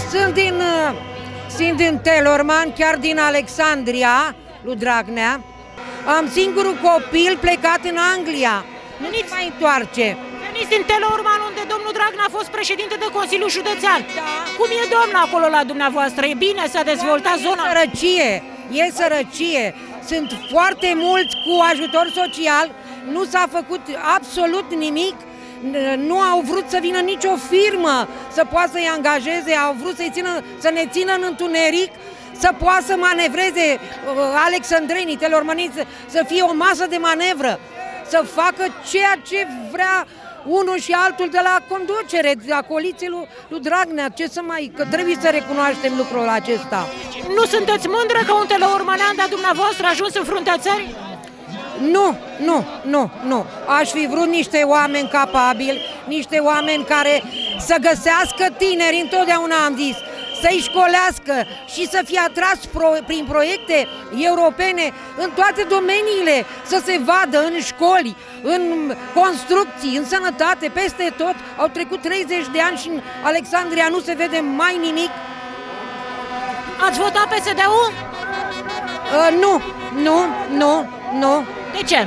Sunt din Telorman, chiar din Alexandria, lui Dragnea. Am singurul copil plecat în Anglia. Nu se mai întoarce. Veniți din Telorman, unde domnul Dragnea a fost președinte de Consiliul Județean. Da. Cum e, doamna, acolo la dumneavoastră? E bine? S-a dezvoltat zona? E sărăcie. Sunt foarte mulți cu ajutor social. Nu s-a făcut absolut nimic. Nu au vrut să vină nicio firmă să poată să-i angajeze, au vrut să ne țină în întuneric, să poată să manevreze alexandrenii, telormăniți, să fie o masă de manevră, să facă ceea ce vrea unul și altul de la conducere, de la coaliție lui Dragnea. Că trebuie să recunoaștem lucrul acesta. Nu sunteți mândră că un telormanean de-a dumneavoastră a ajuns în fruntea țării? Nu. Aș fi vrut niște oameni capabili, niște oameni care să găsească tineri, întotdeauna am zis, să-i școlească și să fie atras prin proiecte europene în toate domeniile, să se vadă în școli, în construcții, în sănătate, peste tot. Au trecut 30 de ani și în Alexandria nu se vede mai nimic. Ați votat PSD-ul? Nu. De ce?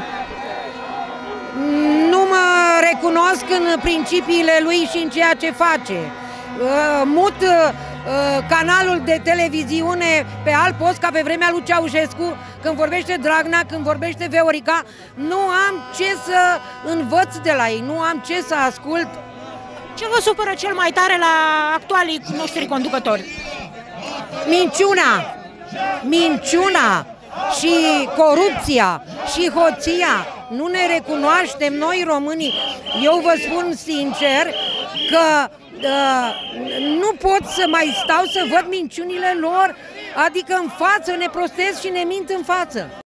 Nu mă recunosc în principiile lui și în ceea ce face. Mut canalul de televiziune pe alt post, ca pe vremea lui Ceaușescu, când vorbește Dragnea, când vorbește Veorica. Nu am ce să învăț de la ei, nu am ce să ascult. Ce vă supără cel mai tare la actualii noștri conducători? Minciuna și corupția și hoția. Nu ne recunoaștem noi românii. Eu vă spun sincer că nu pot să mai stau să văd minciunile lor, adică în față ne prostesc și ne mint în față.